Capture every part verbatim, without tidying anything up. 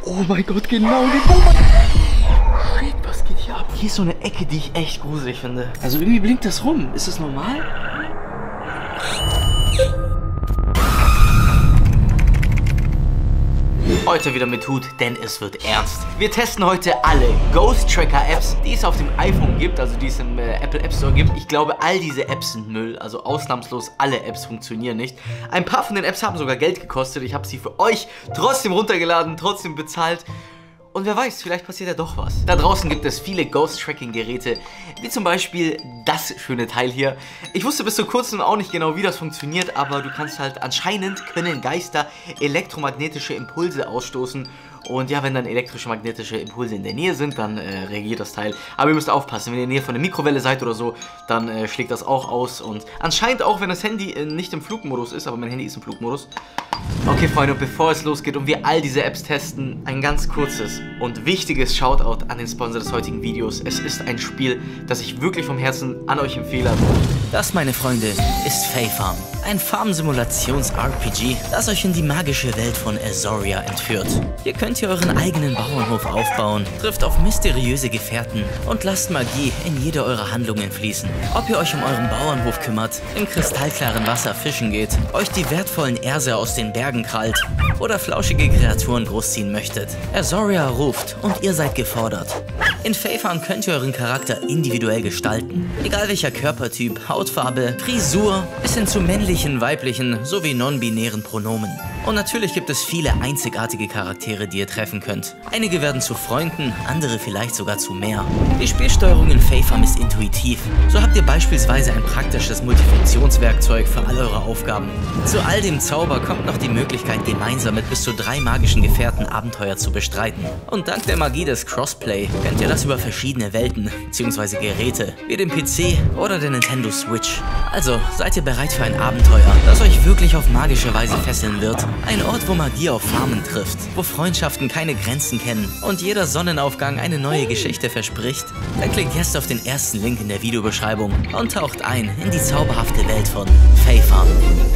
Oh mein Gott, genau die. Oh mein Shit, was geht hier ab? Hier ist so eine Ecke, die ich echt gruselig finde. Also irgendwie blinkt das rum. Ist das normal? Heute wieder mit Hut, denn es wird ernst. Wir testen heute alle Ghost Tracker Apps, die es auf dem iPhone gibt, also die es im äh, Apple App Store gibt. Ich glaube, all diese Apps sind Müll, also ausnahmslos alle Apps funktionieren nicht. Ein paar von den Apps haben sogar Geld gekostet. Ich habe sie für euch trotzdem runtergeladen, trotzdem bezahlt. Und wer weiß, vielleicht passiert ja doch was. Da draußen gibt es viele Ghost-Tracking-Geräte, wie zum Beispiel das schöne Teil hier. Ich wusste bis vor kurzem auch nicht genau, wie das funktioniert, aber du kannst halt, anscheinend können Geister elektromagnetische Impulse ausstoßen. Und ja, wenn dann elektrische magnetische Impulse in der Nähe sind, dann äh, reagiert das Teil. Aber ihr müsst aufpassen, wenn ihr in der Nähe von der Mikrowelle seid oder so, dann äh, schlägt das auch aus. Und anscheinend auch, wenn das Handy äh, nicht im Flugmodus ist, aber mein Handy ist im Flugmodus. Okay, Freunde, bevor es losgeht und wir all diese Apps testen, ein ganz kurzes und wichtiges Shoutout an den Sponsor des heutigen Videos. Es ist ein Spiel, das ich wirklich vom Herzen an euch empfehle. Das, meine Freunde, ist Fae Farm. Ein Farm-Simulations-R P G, das euch in die magische Welt von Azoria entführt. Hier könnt ihr euren eigenen Bauernhof aufbauen, trifft auf mysteriöse Gefährten und lasst Magie in jede eurer Handlungen fließen. Ob ihr euch um euren Bauernhof kümmert, im kristallklaren Wasser fischen geht, euch die wertvollen Erse aus den Bergen krallt oder flauschige Kreaturen großziehen möchtet. Azoria ruft und ihr seid gefordert. In Fae Farm könnt ihr euren Charakter individuell gestalten. Egal welcher Körpertyp, Hautfarbe, Frisur, bis hin zu männlichen, weiblichen sowie non-binären Pronomen. Und natürlich gibt es viele einzigartige Charaktere, die ihr treffen könnt. Einige werden zu Freunden, andere vielleicht sogar zu mehr. Die Spielsteuerung in Fae Farm ist intuitiv. So habt ihr beispielsweise ein praktisches Multifunktionswerkzeug für all eure Aufgaben. Zu all dem Zauber kommt noch die Möglichkeit, gemeinsam mit bis zu drei magischen Gefährten Abenteuer zu bestreiten. Und dank der Magie des Crossplay könnt ihr das über verschiedene Welten bzw. Geräte, wie den P C oder der Nintendo Switch. Also seid ihr bereit für ein Abenteuer, das euch wirklich auf magische Weise fesseln wird? Ein Ort, wo Magie auf Farmen trifft, wo Freundschaften keine Grenzen kennen und jeder Sonnenaufgang eine neue Geschichte verspricht? Dann klickt jetzt auf den ersten Link in der Videobeschreibung und taucht ein in die zauberhafte Welt von Fae Farm.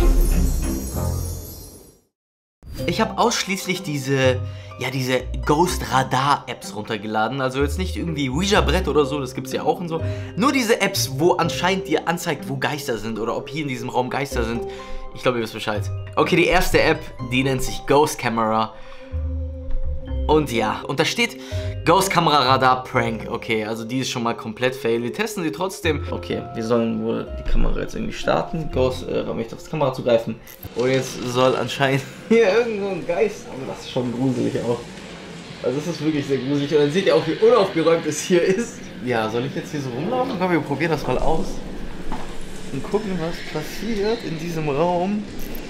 Ich habe ausschließlich diese, ja, diese Ghost-Radar-Apps runtergeladen. Also jetzt nicht irgendwie Ouija-Brett oder so, das gibt es ja auch und so. Nur diese Apps, wo anscheinend dir anzeigt, wo Geister sind oder ob hier in diesem Raum Geister sind. Ich glaube, ihr wisst Bescheid. Okay, die erste App, die nennt sich Ghost Camera. Und ja, und da steht Ghost Camera Radar Prank. Okay, also die ist schon mal komplett fail. Wir testen sie trotzdem. Okay, wir sollen wohl die Kamera jetzt irgendwie starten. Ghost äh, möchte auf die Kamera zugreifen. Und jetzt soll anscheinend hier irgendwo ein Geist. Aber das ist schon gruselig auch. Also das ist wirklich sehr gruselig. Und dann seht ihr auch, wie unaufgeräumt es hier ist. Ja, soll ich jetzt hier so rumlaufen? Komm, wir probieren das mal aus. Und gucken, was passiert in diesem Raum.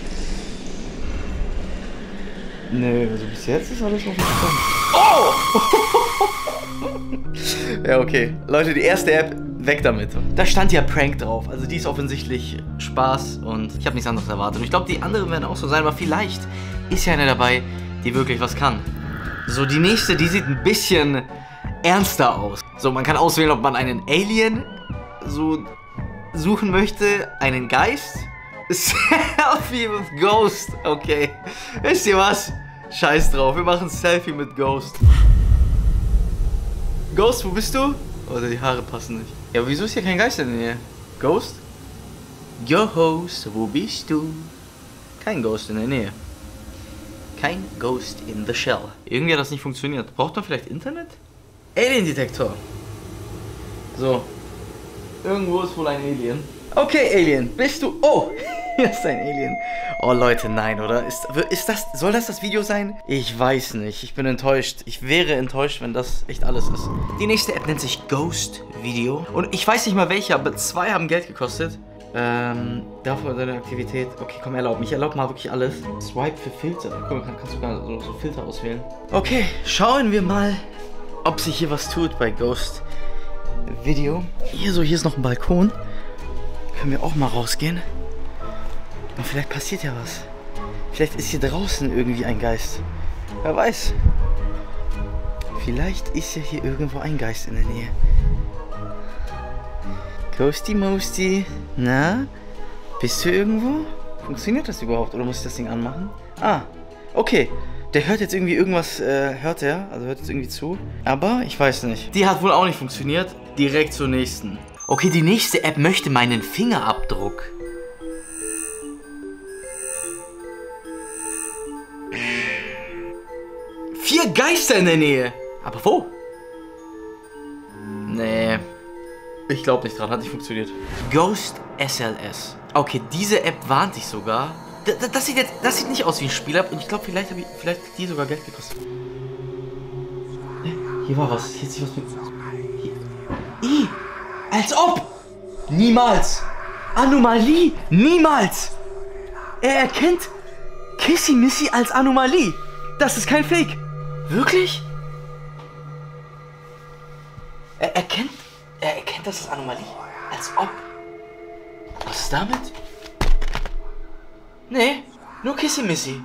Nö, also bis jetzt ist alles noch nicht gekommen. Oh! Ja, okay. Leute, die erste App, weg damit. Da stand ja Prank drauf. Also die ist offensichtlich Spaß und ich habe nichts anderes erwartet. Und ich glaube, die anderen werden auch so sein, aber vielleicht ist ja eine dabei, die wirklich was kann. So, die nächste, die sieht ein bisschen ernster aus. So, man kann auswählen, ob man einen Alien so suchen möchte, einen Geist. Selfie with Ghost. Okay. Wisst ihr was? Scheiß drauf. Wir machen Selfie mit Ghost. Ghost, wo bist du? Oder die Haare passen nicht. Ja, aber wieso ist hier kein Geist in der Nähe? Ghost? Ghost, wo bist du? Kein Ghost in der Nähe. Kein Ghost in the Shell. Irgendwie hat das nicht funktioniert. Braucht man vielleicht Internet? Alien-Detektor. So. Irgendwo ist wohl ein Alien. Okay, Alien, bist du... Oh, hier ist ein Alien. Oh, Leute, nein, oder? Ist, ist das... Soll das das Video sein? Ich weiß nicht. Ich bin enttäuscht. Ich wäre enttäuscht, wenn das echt alles ist. Die nächste App nennt sich Ghost Video. Und ich weiß nicht mal welche, aber zwei haben Geld gekostet. Ähm, dafür deine Aktivität. Okay, komm, erlaub mich. Erlaub mal wirklich alles. Swipe für Filter. Guck mal, kannst du sogar so, so Filter auswählen. Okay, schauen wir mal, ob sich hier was tut bei Ghost Video. Hier so, hier ist noch ein Balkon. Können wir auch mal rausgehen? Und vielleicht passiert ja was. Vielleicht ist hier draußen irgendwie ein Geist. Wer weiß. Vielleicht ist ja hier irgendwo ein Geist in der Nähe. Ghosty Mosty. Na? Bist du irgendwo? Funktioniert das überhaupt? Oder muss ich das Ding anmachen? Ah, okay. Der hört jetzt irgendwie irgendwas, äh, hört er, also hört jetzt irgendwie zu. Aber ich weiß nicht. Die hat wohl auch nicht funktioniert. Direkt zur nächsten. Okay, die nächste App möchte meinen Fingerabdruck. Vier Geister in der Nähe. Aber wo? Nee. Ich glaube nicht dran, hat nicht funktioniert. Ghost S L S. Okay, diese App warnt dich sogar. Das, das, sieht jetzt, das sieht nicht aus wie ein Spiel-App und ich glaube, vielleicht habe ich vielleicht hat die sogar Geld gekostet. Hier war was. Hier hat sich was mit. Hier. I. Als ob! Niemals! Anomalie! Niemals! Er erkennt Kissy Missy als Anomalie. Das ist kein Fake. Wirklich? Er erkennt. Er erkennt das als Anomalie. Als ob. Was ist damit? Nee, nur Kissy Missy.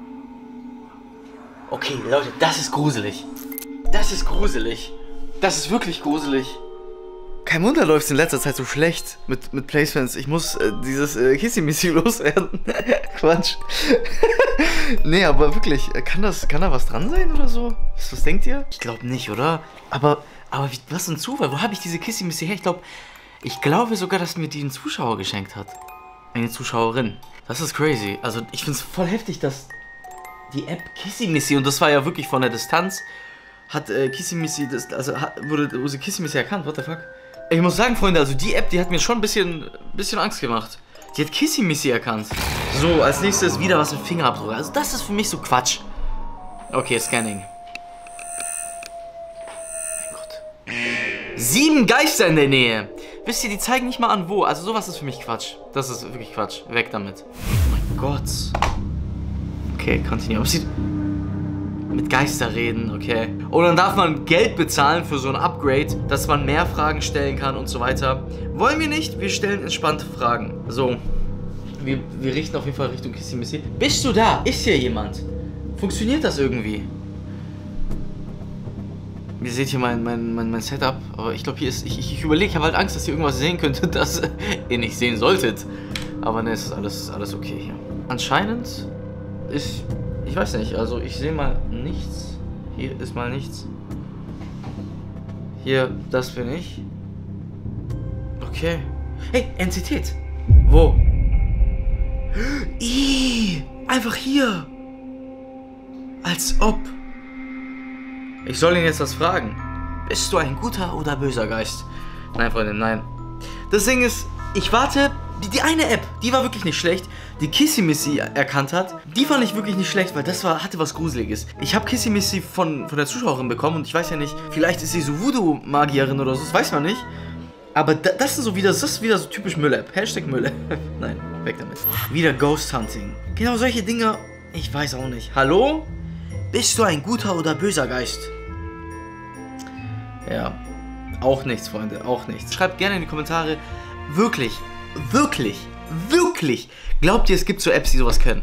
Okay, Leute, das ist gruselig. Das ist gruselig. Das ist wirklich gruselig. Kein Wunder läuft es in letzter Zeit so schlecht mit, mit Placements. Ich muss äh, dieses äh, Kissy Missy loswerden. Quatsch. Nee, aber wirklich, kann das, kann da was dran sein oder so? Was, was denkt ihr? Ich glaube nicht, oder? Aber, aber wie, was ein Zufall. Wo habe ich diese Kissy Missy her? Ich glaube, ich glaube sogar, dass mir die ein Zuschauer geschenkt hat. Eine Zuschauerin. Das ist crazy. Also ich finde es voll heftig, dass die App Kissy Missy, und das war ja wirklich von der Distanz, hat äh, Kissy Missy, das, also hat, wurde, wurde Kissy Missy erkannt. What the fuck? Ich muss sagen, Freunde, also die App, die hat mir schon ein bisschen, bisschen Angst gemacht. Die hat Kissy Missy erkannt. So, als nächstes wieder was mit Fingerabdruck. Also das ist für mich so Quatsch. Okay, Scanning. Mein Gott. Sieben Geister in der Nähe. Wisst ihr, die zeigen nicht mal an, wo. Also sowas ist für mich Quatsch. Das ist wirklich Quatsch. Weg damit. Oh mein Gott. Okay, continue. Aber sie mit Geister reden, okay. Und dann darf man Geld bezahlen für so ein Upgrade, dass man mehr Fragen stellen kann und so weiter. Wollen wir nicht? Wir stellen entspannte Fragen. So. Wir, wir richten auf jeden Fall Richtung Kissy Missy. Bist du da? Ist hier jemand? Funktioniert das irgendwie? Ihr seht hier mein, mein, mein, mein Setup, aber ich glaube hier ist, ich, ich, ich überlege, ich habe halt Angst, dass ihr irgendwas sehen könntet, das ihr nicht sehen solltet. Aber ne, es ist alles, alles okay hier. Anscheinend ist, ich weiß nicht, also ich sehe mal nichts. Hier ist mal nichts. Hier, das bin ich. Okay. Hey, Entität. Wo? Ih, einfach hier. Als ob. Ich soll ihn jetzt was fragen. Bist du ein guter oder böser Geist? Nein, Freunde, nein. Das Ding ist, ich warte, die, die eine App, die war wirklich nicht schlecht, die Kissy Missy erkannt hat, die fand ich wirklich nicht schlecht, weil das war, hatte was Gruseliges. Ich habe Kissy Missy von, von der Zuschauerin bekommen und ich weiß ja nicht, vielleicht ist sie so Voodoo-Magierin oder so, das weiß man nicht. Aber da, das ist so wieder, das ist wieder so typisch Müll-App. Hashtag Müll-App. Nein, weg damit. Wieder Ghost Hunting. Genau solche Dinge, ich weiß auch nicht. Hallo? Bist du ein guter oder böser Geist? Ja, auch nichts, Freunde, auch nichts. Schreibt gerne in die Kommentare, wirklich, wirklich, wirklich, glaubt ihr, es gibt so Apps, die sowas können?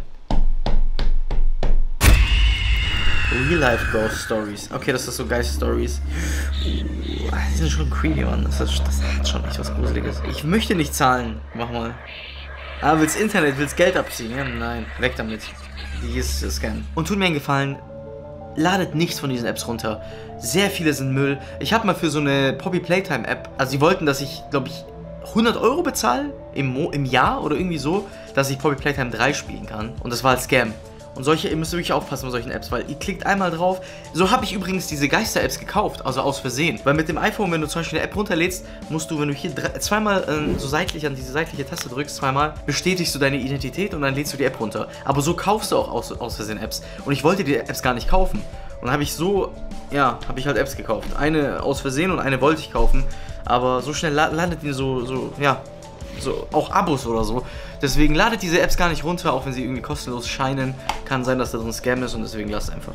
Real-Life Ghost Stories. Okay, das ist so Geist Stories. Uh, die sind schon creepy, Mann. Das, ist, das hat schon echt was Gruseliges. Ich möchte nicht zahlen. Mach mal. Ah, willst Internet, willst Geld abziehen? Ja, nein, weg damit. Die ist Scam. Und tut mir einen Gefallen, ladet nichts von diesen Apps runter. Sehr viele sind Müll. Ich habe mal für so eine Poppy Playtime App, also sie wollten, dass ich, glaube ich, hundert Euro bezahle im, Mo im Jahr oder irgendwie so, dass ich Poppy Playtime drei spielen kann. Und das war halt Scam. Und solche, ihr müsst wirklich aufpassen bei solchen Apps, weil ihr klickt einmal drauf. So habe ich übrigens diese Geister-Apps gekauft, also aus Versehen. Weil mit dem iPhone, wenn du zum Beispiel eine App runterlädst, musst du, wenn du hier drei, zweimal äh, so seitlich an diese seitliche Taste drückst, zweimal, bestätigst du deine Identität und dann lädst du die App runter. Aber so kaufst du auch aus, aus Versehen Apps. Und ich wollte die Apps gar nicht kaufen. Und dann habe ich so, ja, habe ich halt Apps gekauft. Eine aus Versehen und eine wollte ich kaufen. Aber so schnell la landet die so, so, ja, so auch Abos oder so. Deswegen ladet diese Apps gar nicht runter, auch wenn sie irgendwie kostenlos scheinen. Kann sein, dass das ein Scam ist und deswegen lasst einfach.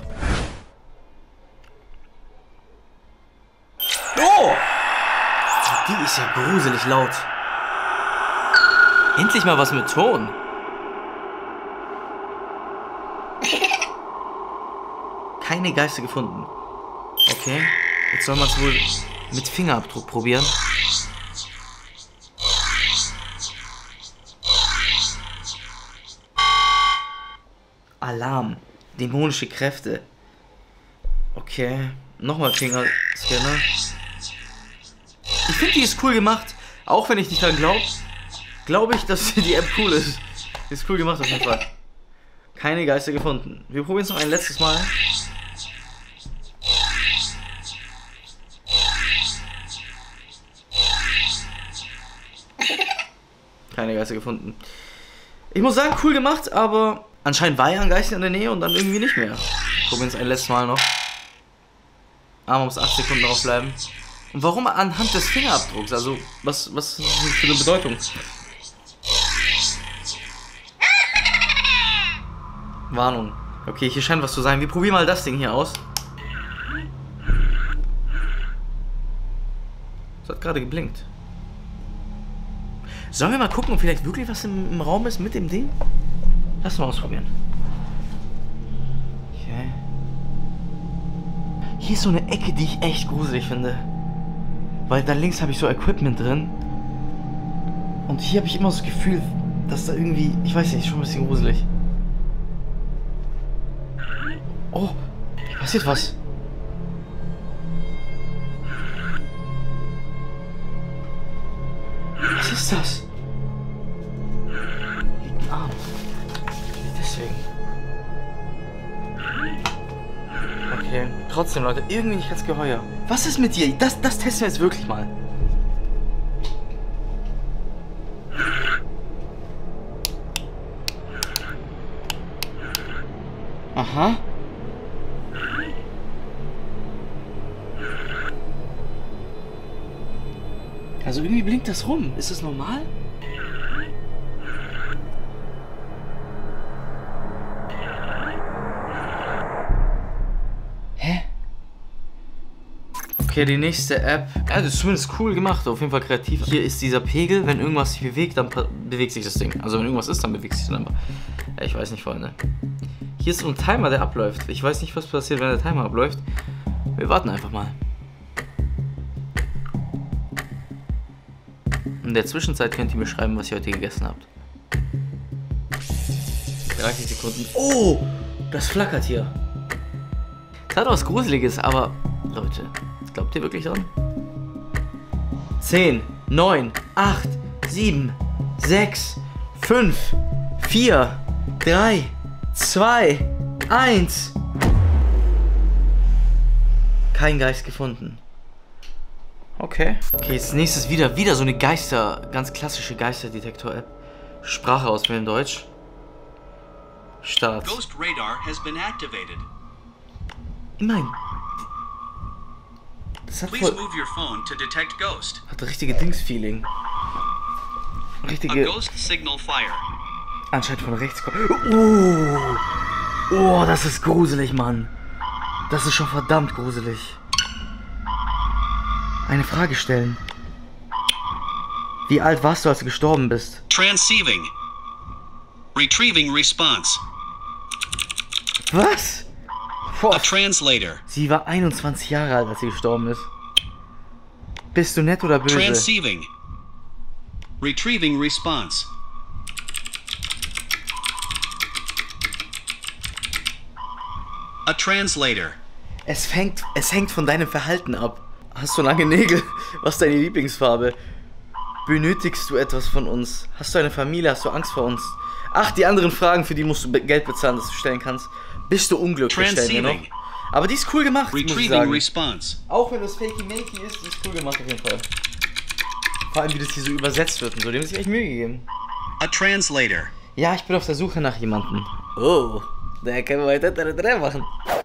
Oh! Die ist ja gruselig laut. Endlich mal was mit Ton. Keine Geister gefunden. Okay, jetzt soll man es wohl mit Fingerabdruck probieren. Alarm. Dämonische Kräfte. Okay. Nochmal Fingerscanner. Ich finde, die ist cool gemacht. Auch wenn ich nicht daran glaube, glaube ich, dass die App cool ist. Die ist cool gemacht auf jeden Fall. Keine Geister gefunden. Wir probieren es noch ein letztes Mal. Keine Geister gefunden. Ich muss sagen, cool gemacht, aber anscheinend war ja ein Geist in der Nähe und dann irgendwie nicht mehr. Probieren es ein letztes Mal noch. Aber man muss acht Sekunden drauf bleiben. Und warum anhand des Fingerabdrucks? Also, was, was ist das für eine Bedeutung? Warnung. Okay, hier scheint was zu sein. Wir probieren mal das Ding hier aus. Das hat gerade geblinkt. Sollen wir mal gucken, ob vielleicht wirklich was im, im Raum ist mit dem Ding? Lass mal ausprobieren. Okay. Hier ist so eine Ecke, die ich echt gruselig finde. Weil da links habe ich so Equipment drin. Und hier habe ich immer so das Gefühl, dass da irgendwie... Ich weiß nicht, schon ein bisschen gruselig. Oh, passiert was. Was ist das? Liegt ein Arm. Deswegen. Okay, trotzdem Leute, irgendwie nicht ganz geheuer. Was ist mit dir? Das, das testen wir jetzt wirklich mal. Aha. Also irgendwie blinkt das rum. Ist das normal? Hä? Okay, die nächste App. Ja, das ist zumindest cool gemacht. Auf jeden Fall kreativ. Hier ist dieser Pegel. Wenn irgendwas sich bewegt, dann bewegt sich das Ding. Also wenn irgendwas ist, dann bewegt sich das dann. Ja, ich weiß nicht, Freunde. Hier ist so ein Timer, der abläuft. Ich weiß nicht, was passiert, wenn der Timer abläuft. Wir warten einfach mal. In der Zwischenzeit könnt ihr mir schreiben, was ihr heute gegessen habt. dreißig Sekunden. Oh! Das flackert hier. Das hat was Gruseliges, aber... Leute, glaubt ihr wirklich dran? zehn, neun, acht, sieben, sechs, fünf, vier, drei, zwei, eins. Kein Geist gefunden. Okay. Okay, jetzt nächstes wieder, wieder so eine Geister, ganz klassische Geisterdetektor-App. Sprache auswählen, Deutsch. Start. Ghost radar has been activated. Immerhin. Das hat Please voll, move your phone to detect ghost. hat richtige Dings-Feeling. A Richtige... ghost signal fire. Anscheinend von rechts kommt. Oh. Oh, das ist gruselig, Mann. Das ist schon verdammt gruselig. Eine Frage stellen. Wie alt warst du, als du gestorben bist? Transceiving. Retrieving response. Was? A Boah. translator. Sie war einundzwanzig Jahre alt, als sie gestorben ist. Bist du nett oder böse? Transceiving. Retrieving response. A translator. Es fängt, es hängt von deinem Verhalten ab. Hast du lange Nägel? Was ist deine Lieblingsfarbe? Benötigst du etwas von uns? Hast du eine Familie? Hast du Angst vor uns? Ach, die anderen Fragen, für die musst du Geld bezahlen, dass du stellen kannst. Bist du unglücklich, stellen wir noch. Aber die ist cool gemacht, muss ich Retrieving sagen. response. Auch wenn das fakey-makey ist, die ist cool gemacht auf jeden Fall. Vor allem, wie das hier so übersetzt wird und so. Dem haben sich echt Mühe gegeben. A translator. Ja, ich bin auf der Suche nach jemandem. Oh, da können wir weiter drei machen.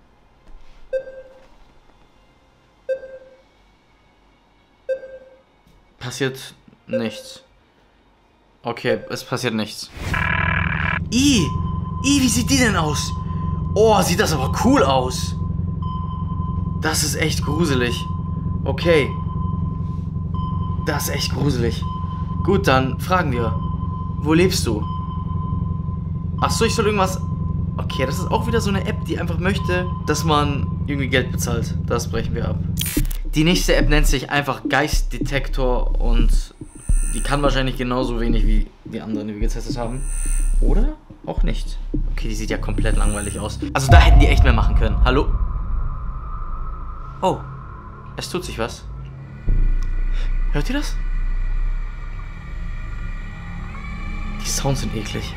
Passiert nichts. Okay, es passiert nichts. I, I, wie sieht die denn aus? Oh, sieht das aber cool aus. Das ist echt gruselig. Okay. Das ist echt gruselig. Gut, dann fragen wir. Wo lebst du? Achso, ich soll irgendwas... Okay, das ist auch wieder so eine App, die einfach möchte, dass man irgendwie Geld bezahlt. Das brechen wir ab. Die nächste App nennt sich einfach Geistdetektor und die kann wahrscheinlich genauso wenig wie die anderen, die wir getestet haben. Oder? Auch nicht. Okay, die sieht ja komplett langweilig aus. Also da hätten die echt mehr machen können. Hallo? Oh. Es tut sich was. Hört ihr das? Die Sounds sind eklig.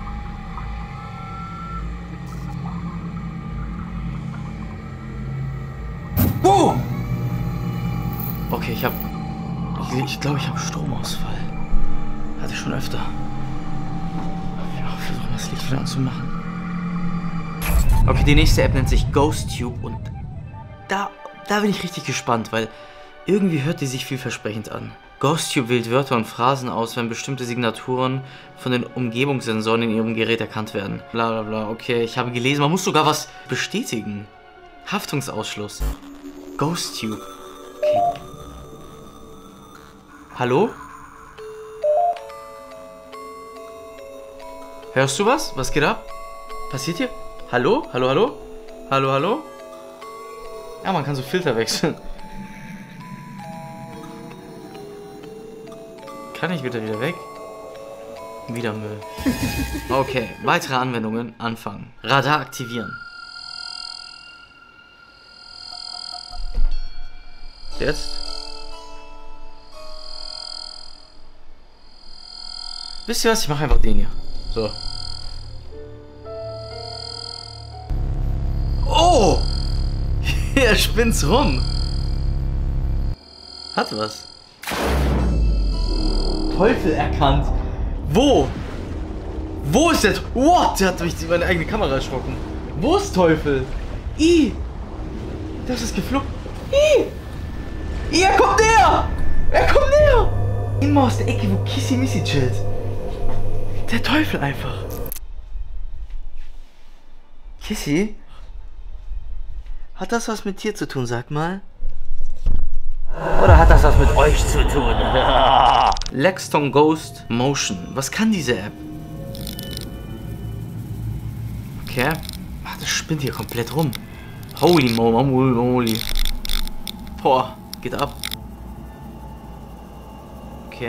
Oh! Okay, ich hab... Ich, ich glaube, ich habe Stromausfall. Hatte ich schon öfter. Ja, versuchen das Licht wieder anzumachen. Okay, die nächste App nennt sich GhostTube und da, da bin ich richtig gespannt, weil irgendwie hört die sich vielversprechend an. GhostTube wählt Wörter und Phrasen aus, wenn bestimmte Signaturen von den Umgebungssensoren in ihrem Gerät erkannt werden. Bla bla bla, okay, ich habe gelesen, man muss sogar was bestätigen. Haftungsausschluss. GhostTube. Okay. Hallo? Hörst du was? Was geht ab? Passiert hier? Hallo? Hallo, hallo? Hallo, hallo? Ja, man kann so Filter wechseln. Kann ich bitte wieder weg? Wieder Müll. Okay, weitere Anwendungen anfangen. Radar aktivieren. Jetzt? Wisst ihr was? Ich mache einfach den hier. So. Oh! Er spinnt's rum. Hat was. Teufel erkannt. Wo? Wo ist der Teufel? What? Der hat mich meine eigene Kamera erschrocken. Wo ist Teufel? I! Das ist geflogen. I! I, er kommt näher! Er kommt näher! Immer aus der Ecke, wo Kissy Missy chillt. Der Teufel einfach. Kissy? Hat das was mit dir zu tun, sag mal? Oder hat das was mit euch zu tun? Lexton Ghost Motion. Was kann diese App? Okay. Ach, das spinnt hier komplett rum. Holy moly. Boah, geht ab. Okay.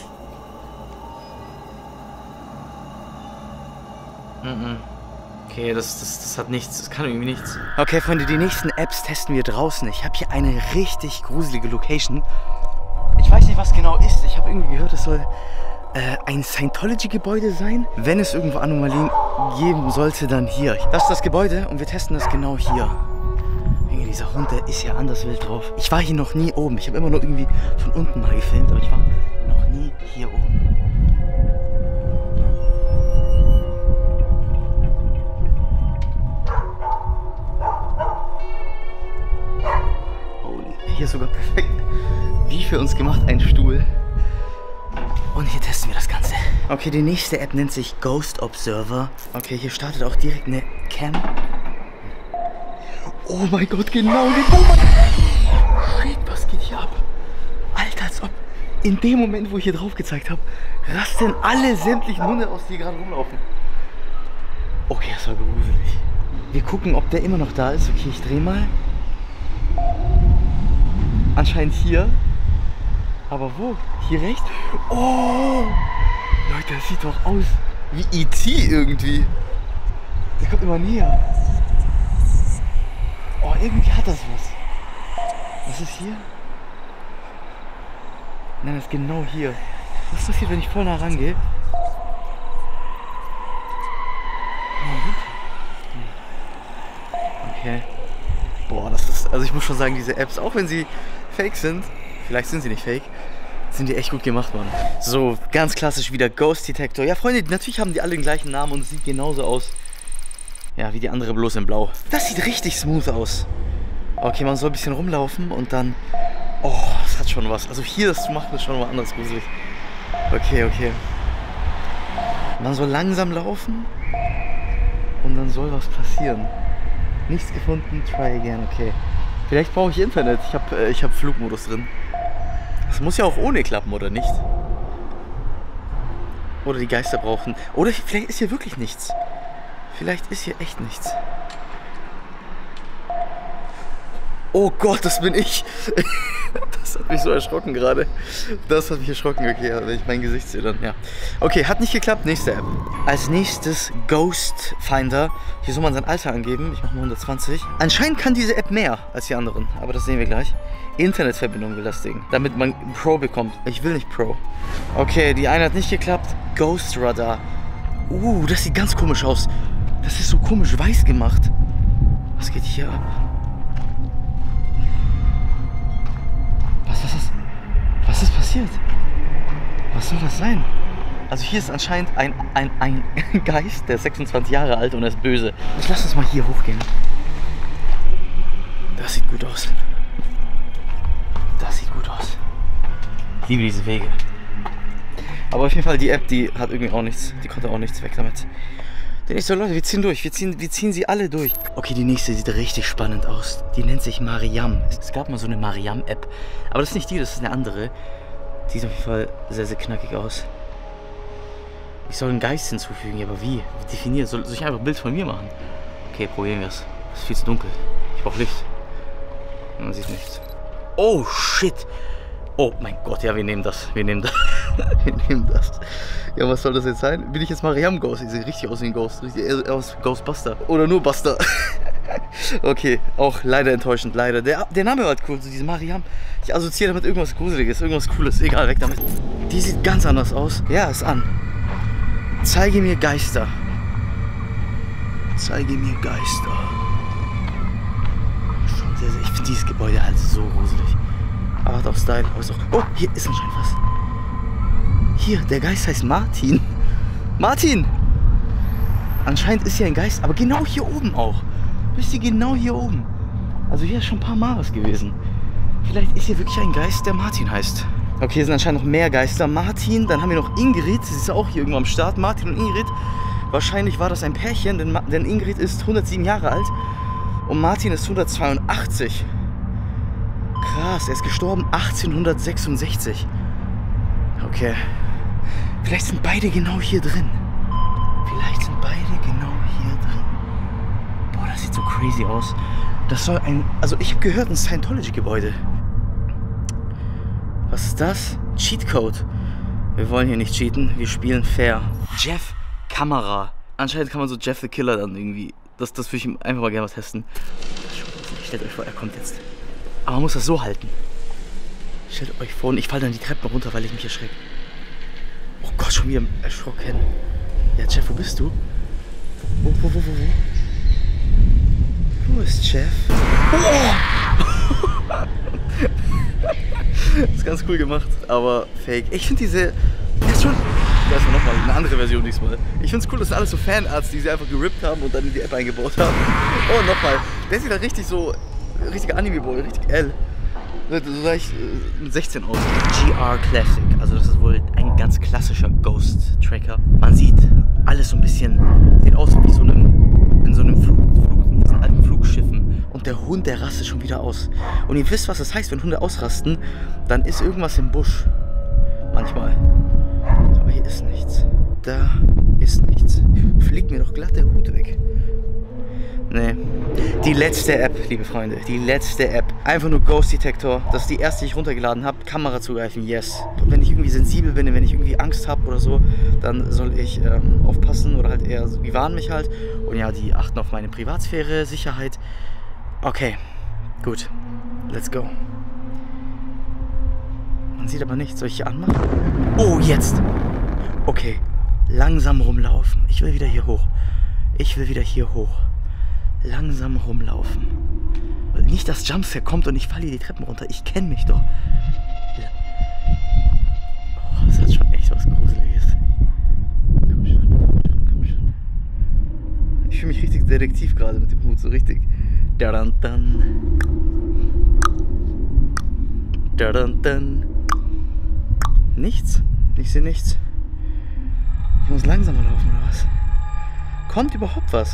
Mhm. Okay, das, das, das hat nichts. Das kann irgendwie nichts. Okay, Freunde, die nächsten Apps testen wir draußen. Ich habe hier eine richtig gruselige Location. Ich weiß nicht, was genau ist. Ich habe irgendwie gehört, es soll äh, ein Scientology-Gebäude sein. Wenn es irgendwo Anomalien geben sollte, dann hier. Das ist das Gebäude und wir testen das genau hier. Junge, dieser Hund, der ist ja anders wild drauf. Ich war hier noch nie oben. Ich habe immer nur irgendwie von unten mal gefilmt, aber ich war noch nie hier oben. Hier ist sogar perfekt, wie für uns gemacht, ein Stuhl. Und hier testen wir das Ganze. Okay, die nächste App nennt sich Ghost Observer. Okay, hier startet auch direkt eine Cam. Oh mein Gott, genau. Oh mein Shit, was geht hier ab? Alter, als ob in dem Moment, wo ich hier drauf gezeigt habe, rasten alle sämtlichen Hunde aus, die hier gerade rumlaufen. Okay, das war gruselig. Wir gucken, ob der immer noch da ist. Okay, ich drehe mal. Anscheinend hier. Aber wo? Hier rechts? Oh! Leute, das sieht doch aus wie E T irgendwie. Der kommt immer näher. Oh, irgendwie hat das was. Was ist hier? Nein, das ist genau hier. Was passiert, wenn ich voll nah rangehe? Okay. Boah, das ist... Also ich muss schon sagen, diese Apps, auch wenn sie fake sind, vielleicht sind sie nicht fake, sind die echt gut gemacht, Mann. So, ganz klassisch wieder Ghost Detector. Ja, Freunde, natürlich haben die alle den gleichen Namen und es sieht genauso aus. Ja, wie die andere, bloß in blau. Das sieht richtig smooth aus. Okay, man soll ein bisschen rumlaufen und dann... Oh, das hat schon was. Also hier das zu machen, ist schon mal anders gruselig. Okay, okay. Man soll langsam laufen und dann soll was passieren. Nichts gefunden, try again, okay. Vielleicht brauche ich Internet. Ich habe äh, ich hab Flugmodus drin. Das muss ja auch ohne klappen, oder nicht? Oder die Geister brauchen... Oder vielleicht ist hier wirklich nichts. Vielleicht ist hier echt nichts. Oh Gott, das bin ich. Das hat mich so erschrocken gerade. Das hat mich erschrocken, okay, wenn ich mein Gesicht sehe dann, ja. Okay, hat nicht geklappt, nächste App. Als nächstes Ghost Finder. Hier soll man sein Alter angeben, ich mache mal hundertzwanzig. Anscheinend kann diese App mehr als die anderen, aber das sehen wir gleich. Internetverbindung will das Ding, damit man Pro bekommt. Ich will nicht Pro. Okay, die eine hat nicht geklappt. Ghost Radar. Uh, das sieht ganz komisch aus. Das ist so komisch weiß gemacht. Was geht hier ab? Was, was, was? Was ist passiert? Was soll das sein? Also hier ist anscheinend ein, ein, ein Geist, der ist sechsundzwanzig Jahre alt und er ist böse. Ich lass uns mal hier hochgehen. Das sieht gut aus. Das sieht gut aus. Ich liebe diese Wege. Aber auf jeden Fall die App, die hat irgendwie auch nichts. Die konnte auch nichts weg damit. Die nächste, Leute, wir ziehen durch. Wir ziehen, wir ziehen sie alle durch. Okay, die nächste sieht richtig spannend aus. Die nennt sich Mariam. Es gab mal so eine Mariam-App. Aber das ist nicht die, das ist eine andere. Die sieht auf jeden Fall sehr, sehr knackig aus. Ich soll einen Geist hinzufügen, aber wie? Wie definiert? Soll, soll ich einfach ein Bild von mir machen? Okay, probieren wir es. Es ist viel zu dunkel. Ich brauche Licht. Man sieht nichts. Oh, shit. Oh mein Gott, ja, wir nehmen das. Wir nehmen das. Wir nehmen das. Ja, was soll das jetzt sein? Bin ich jetzt Mariam Ghost? Ich sehe richtig aus wie ein Ghost. Richtig aus wie Ghostbuster. Oder nur Buster. Okay, auch leider enttäuschend, leider. Der, der Name war halt cool, so diese Mariam. Ich assoziiere damit irgendwas Gruseliges, irgendwas Cooles. Egal, weg damit. Die sieht ganz anders aus. Ja, ist an. Zeige mir Geister. Zeige mir Geister. Schon sehr, sehr. Ich finde dieses Gebäude halt so gruselig. Aber hat auch Style. Oh, hier ist anscheinend was. Hier, der Geist heißt Martin. Martin! Anscheinend ist hier ein Geist, aber genau hier oben auch. Wisst ihr, genau hier oben. Also hier ist schon ein paar Mal was gewesen. Vielleicht ist hier wirklich ein Geist, der Martin heißt. Okay, hier sind anscheinend noch mehr Geister. Martin, dann haben wir noch Ingrid. Sie ist auch hier irgendwo am Start. Martin und Ingrid. Wahrscheinlich war das ein Pärchen, denn, denn Ingrid ist hundertsieben Jahre alt. Und Martin ist hundertzweiundachtzig. Krass, er ist gestorben achtzehnhundertsechsundsechzig. Okay. Vielleicht sind beide genau hier drin. Vielleicht sind beide genau hier drin. Boah, das sieht so crazy aus. Das soll ein... Also ich habe gehört, ein Scientology-Gebäude. Was ist das? Cheatcode. Wir wollen hier nicht cheaten, wir spielen fair. Jeff Kamera. Anscheinend kann man so Jeff the Killer dann irgendwie... Das, das würde ich ihm einfach mal gerne mal testen. Stellt euch vor, er kommt jetzt. Aber man muss das so halten. Stellt euch vor, und ich falle dann die Treppe runter, weil ich mich erschrecke. Oh Gott, schon wieder erschrocken. Ja, Jeff, wo bist du? Wo, wo, wo, wo, wo? Wo ist Jeff? Oh! Das ist ganz cool gemacht, aber fake. Ich finde diese... Das ist schon... Da ist nochmal eine andere Version diesmal. Ich finde es cool, das sind alles so Fanarts, die sie einfach gerippt haben und dann in die App eingebaut haben. Oh, nochmal. Der sieht halt richtig so... Richtiger Anime-Boy, richtig L. So sah ich mit sechzehn aus. G R Classic, also das ist wohl ein ganz klassischer Ghost-Tracker. Man sieht alles so ein bisschen, sieht aus wie so einem, in so einem Flug, Flug in diesen alten Flugschiffen. Und der Hund, der rastet schon wieder aus. Und ihr wisst, was das heißt, wenn Hunde ausrasten, dann ist irgendwas im Busch. Manchmal. Aber hier ist nichts. Da ist nichts. Fliegt mir doch glatt der Hut weg. Nee. Die letzte App, liebe Freunde, die letzte App. Einfach nur Ghost Detector. Das ist die erste, die ich runtergeladen habe. Kamera zugreifen, yes. Wenn ich irgendwie sensibel bin, wenn ich irgendwie Angst habe oder so, dann soll ich ähm, aufpassen oder halt eher, die warnen mich halt. Und ja, die achten auf meine Privatsphäre, Sicherheit. Okay, gut. Let's go. Man sieht aber nichts. Soll ich hier anmachen? Oh, jetzt. Okay, langsam rumlaufen. Ich will wieder hier hoch. Ich will wieder hier hoch. Langsam rumlaufen. Nicht, dass Jumpscare kommt und ich falle hier die Treppen runter. Ich kenne mich doch. Oh, das hat schon echt was Gruseliges. Komm schon, komm schon, komm schon. Ich fühle mich richtig Detektiv gerade mit dem Hut. So richtig. Dadan, dan. Dadan, dan. Nichts. Ich sehe nichts. Ich muss langsamer laufen, oder was? Kommt überhaupt was?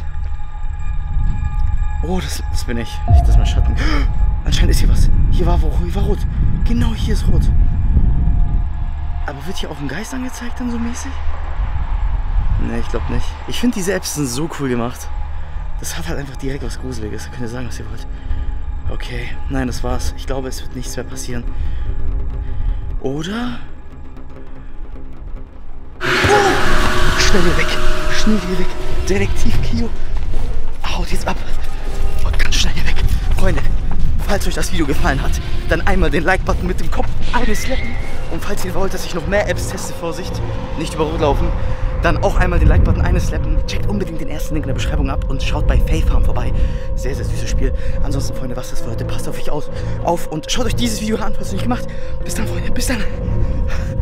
Oh, das, das bin ich. Nicht, das ist mein Schatten. Anscheinend ist hier was. Hier war, hier war rot. Genau hier ist rot. Aber wird hier auch ein Geist angezeigt dann so mäßig? Ne, ich glaube nicht. Ich finde diese Apps sind so cool gemacht. Das hat halt einfach direkt was Gruseliges. Da könnt ihr sagen, was ihr wollt. Okay, nein, das war's. Ich glaube, es wird nichts mehr passieren. Oder? Oh! Schnell hier weg! Schnell hier weg! Detektiv Kio! Haut jetzt ab! Oh, ganz schnell hier weg! Freunde, falls euch das Video gefallen hat, dann einmal den Like-Button mit dem Kopf eines slappen. Und falls ihr wollt, dass ich noch mehr Apps teste, Vorsicht, nicht über Rot laufen, dann auch einmal den Like-Button eines slappen. Checkt unbedingt den ersten Link in der Beschreibung ab und schaut bei Faefarm vorbei. Sehr, sehr süßes Spiel. Ansonsten, Freunde, was das für heute? Passt auf euch aus, auf und schaut euch dieses Video an, falls ihr nicht gemacht. Bis dann, Freunde, bis dann.